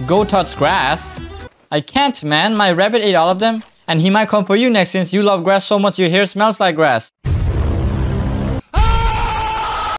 Go touch grass? I can't, man. My rabbit ate all of them. And he might come for you next since you love grass so much your hair smells like grass.